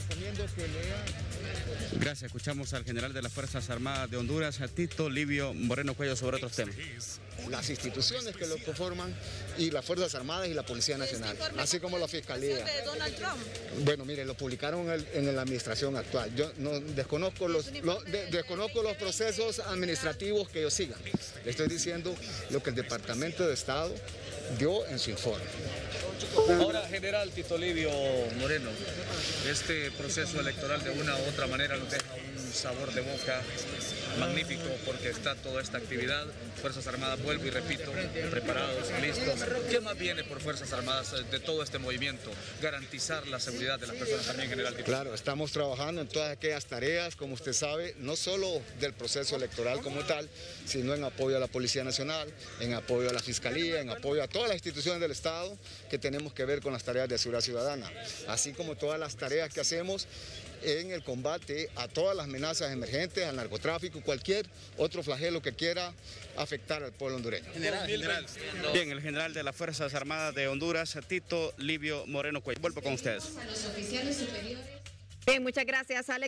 recomiendo que lean. Gracias, escuchamos al general de las Fuerzas Armadas de Honduras, a Tito Livio Moreno Cuello, sobre otros temas. Las instituciones que lo conforman y las Fuerzas Armadas y la Policía Nacional, así como la Fiscalía. De Donald Trump. Bueno, mire, lo publicaron en la administración actual. Yo no desconozco desconozco los procesos administrativos que ellos sigan. Le estoy diciendo lo que el Departamento de Estado dio en su informe. Ahora, general Tito Livio Moreno, este proceso electoral de una u otra manera nos deja un sabor de boca magnífico porque está toda esta actividad. Fuerzas Armadas, vuelvo y repito, preparados, listos. ¿Qué más viene por Fuerzas Armadas de todo este movimiento? Garantizar la seguridad de las personas también, general Tito. Claro, estamos trabajando en todas aquellas tareas, como usted sabe, no solo del proceso electoral como tal, sino en apoyo a la Policía Nacional, en apoyo a la Fiscalía, en apoyo a todas las instituciones del Estado que tenemos que ver con las tareas de seguridad ciudadana, así como todas las tareas que hacemos en el combate a todas las amenazas emergentes, al narcotráfico, cualquier otro flagelo que quiera afectar al pueblo hondureño. General. Bien, el general de las Fuerzas Armadas de Honduras, Tito Livio Moreno Cuello. Vuelvo con ustedes. Bien, muchas gracias, Alex.